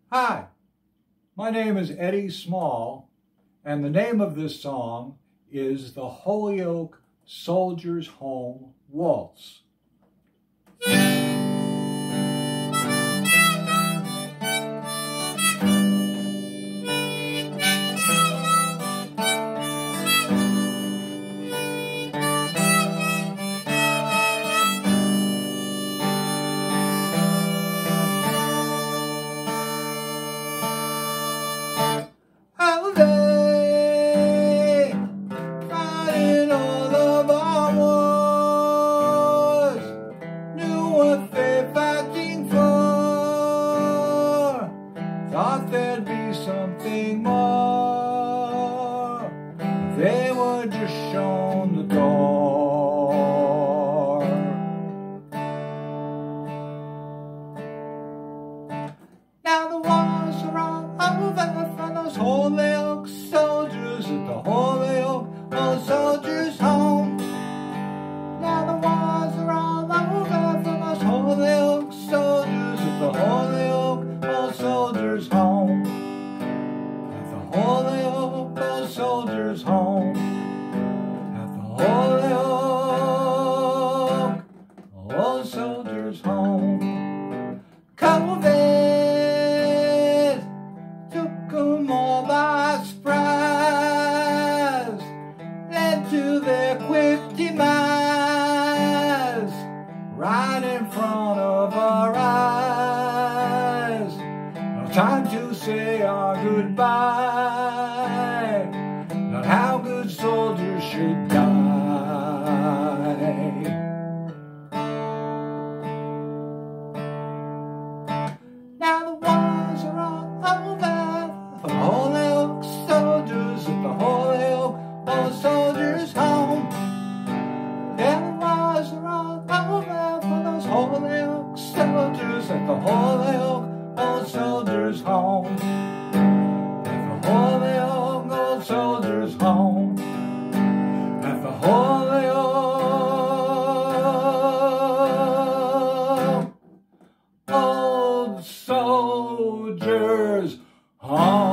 Hi, my name is Eddie Small, and the name of this song is the Holyoke Soldiers Home Waltz. Thought there'd be something more. They were just shown the door. Now the wars are all over for those Holyoke soldiers at the Holyoke old soldiers' home. Now the wars are all over for those Holyoke soldiers at the Holyoke old soldiers' home. At the Holyoke old soldiers' home. At the Holyoke old soldiers' home. COVID took them all by surprise, led to their quick demise, right in front of our eyes. No time to say our goodbye, not how good soldiers should die. Now the wars are all over for the Holyoke soldiers at the Holyoke old soldiers' home. Yeah, the wars are all over for those Holyoke soldiers at the Holyoke old soldiers' home. At the Holyoke old soldiers' home. At the Holyoke old soldiers' home.